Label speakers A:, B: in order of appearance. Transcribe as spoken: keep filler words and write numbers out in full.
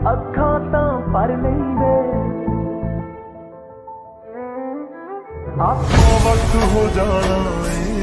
A: अखा तां पर लेंदे आपको वक्त हो जाना है।